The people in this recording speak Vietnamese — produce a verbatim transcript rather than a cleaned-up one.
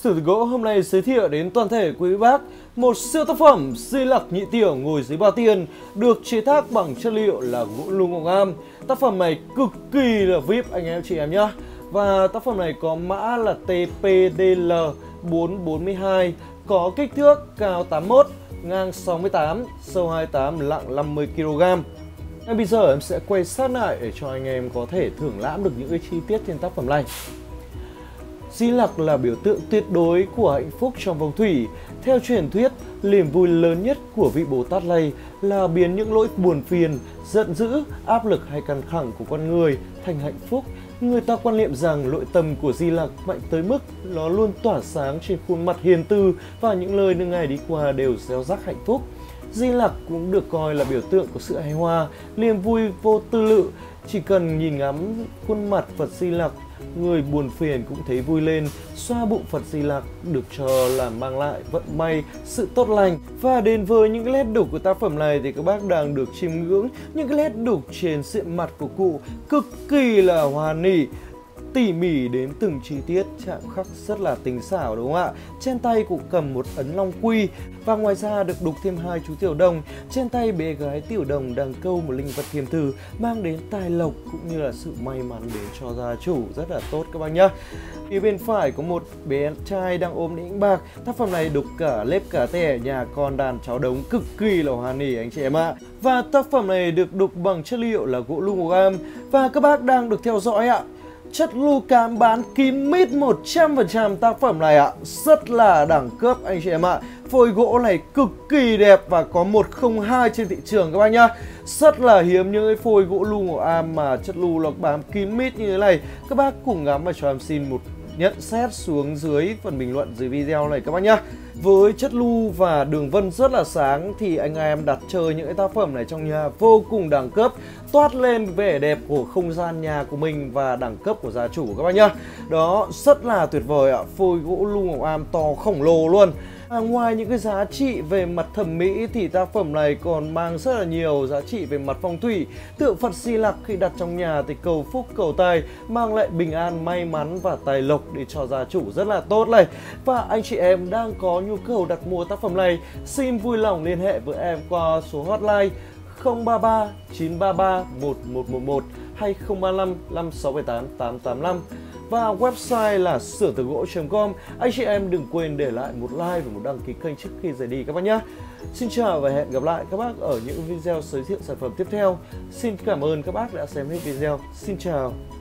Sử Gỗ hôm nay giới thiệu đến toàn thể quý bác một siêu tác phẩm Di Lặc Nhị Tiểu ngồi dưới bao tiền được chế tác bằng chất liệu là gỗ lung ngọc am. Tác phẩm này cực kỳ là vi ai pi anh em chị em nhé. Và tác phẩm này có mã là T P D L bốn bốn hai, có kích thước cao tám mươi mốt, ngang sáu mươi tám, sâu hai mươi tám, nặng năm mươi ki lô gam. Ngay bây giờ em sẽ quay sát lại để cho anh em có thể thưởng lãm được những cái chi tiết trên tác phẩm này. Di Lặc là biểu tượng tuyệt đối của hạnh phúc trong phong thủy. Theo truyền thuyết, niềm vui lớn nhất của vị Bồ Tát này là biến những lỗi buồn phiền, giận dữ, áp lực hay căng thẳng của con người thành hạnh phúc. Người ta quan niệm rằng nội tâm của Di Lặc mạnh tới mức nó luôn tỏa sáng trên khuôn mặt hiền từ và những lời những ngày đi qua đều gieo rắc hạnh phúc. Di Lặc cũng được coi là biểu tượng của sự hài hòa, niềm vui vô tư lự. Chỉ cần nhìn ngắm khuôn mặt Phật Di Lặc, người buồn phiền cũng thấy vui lên. Xoa bụng Phật Di Lặc được cho là mang lại vận may, sự tốt lành. Và đến với những nét đục của tác phẩm này thì các bác đang được chiêm ngưỡng những cái nét đục trên diện mặt của cụ cực kỳ là hoa nỉ, tỉ mỉ đến từng chi tiết, chạm khắc rất là tinh xảo, đúng không ạ? Trên tay cũng cầm một ấn long quy và ngoài ra được đục thêm hai chú tiểu đồng. Trên tay bé gái tiểu đồng đang câu một linh vật thiềm thử mang đến tài lộc cũng như là sự may mắn đến cho gia chủ, rất là tốt các bác nhá. Phía bên phải có một bé trai đang ôm nĩnh bạc. Tác phẩm này đục cả lép cả tẻ, nhà con đàn cháu đống, cực kỳ là hoa nỉ anh chị em ạ. Và tác phẩm này được đục bằng chất liệu là gỗ lung ngọc am và các bác đang được theo dõi ạ. Chất lu cám bán kín mít một trăm phần trăm tác phẩm này ạ. Rất là đẳng cấp anh chị em ạ. Phôi gỗ này cực kỳ đẹp và có một không hai trên thị trường các bác nhá. Rất là hiếm những cái phôi gỗ lu ngọc am mà chất lu nó bám kín mít như thế này. Các bác cùng ngắm và cho em xin một nhận xét xuống dưới phần bình luận dưới video này các bác nhá. Với chất lu và đường vân rất là sáng thì anh em đặt chơi những cái tác phẩm này trong nhà vô cùng đẳng cấp, toát lên vẻ đẹp của không gian nhà của mình và đẳng cấp của gia chủ các bác nhá. Đó, rất là tuyệt vời ạ. Phôi gỗ lu ngọc am to khổng lồ luôn. À, ngoài những cái giá trị về mặt thẩm mỹ thì tác phẩm này còn mang rất là nhiều giá trị về mặt phong thủy. Tượng Phật Di Lặc khi đặt trong nhà thì cầu phúc cầu tài, mang lại bình an, may mắn và tài lộc để cho gia chủ, rất là tốt này. Và anh chị em đang có nhu cầu đặt mua tác phẩm này, xin vui lòng liên hệ với em qua số hotline không ba ba chín ba ba một một một một hay không ba năm năm sáu bảy tám tám tám năm và website là sửa từ gỗ chấm com. Anh chị em đừng quên để lại một like và một đăng ký kênh trước khi rời đi các bác nhé. Xin chào và hẹn gặp lại các bác ở những video giới thiệu sản phẩm tiếp theo. Xin cảm ơn các bác đã xem hết video. Xin chào.